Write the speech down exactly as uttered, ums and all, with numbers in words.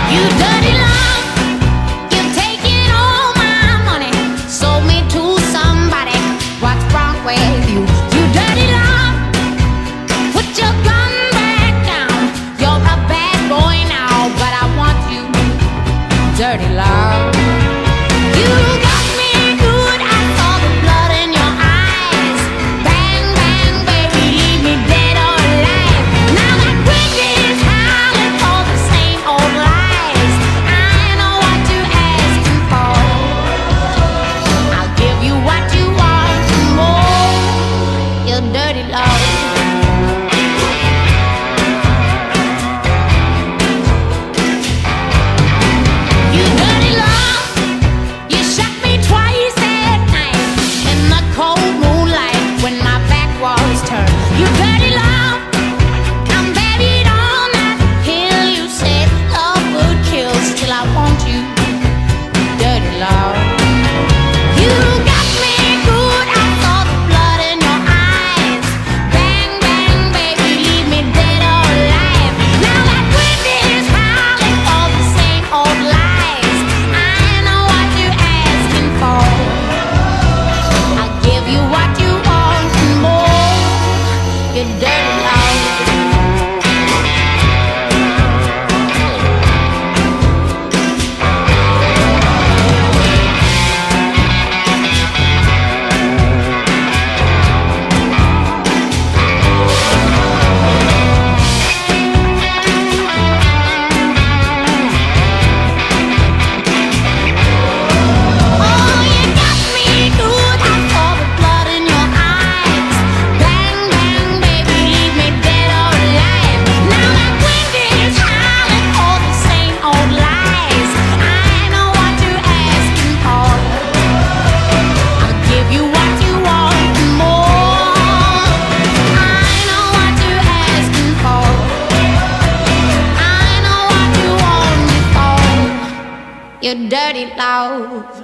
You dirty love, you've taken all my money, sold me to somebody. What's wrong with you? You dirty love, put your gun back down. You're a bad boy now, but I want you, dirty love. You got me good, I saw the blood in your eyes. Bang, bang, baby, leave me dead or alive. Now that wind is howling for the same old lies. I know what you're asking for. I'll give you what you want and more. Your dirty love. You dirty love, you shot me twice at night in the cold moonlight when my back was turned. You dirty love, I'm buried on that hill. You said love would kill, still I want you, dirty love. You got me good, I saw the blood in your eyes. Bang, bang, baby, leave me dead or alive. Now that wind is howling for the same old lies. I know what you're asking for. I'll give you what you want and more. Your dirty love. Oh, you got me good, I saw the blood in your eyes. Bang, bang, baby, leave me dead or alive. Now that wind is howling for the same old lies. I know what you're asking for. I'll give you what you want and more. I know what you're asking for. I know what you want me for. Your dirty love.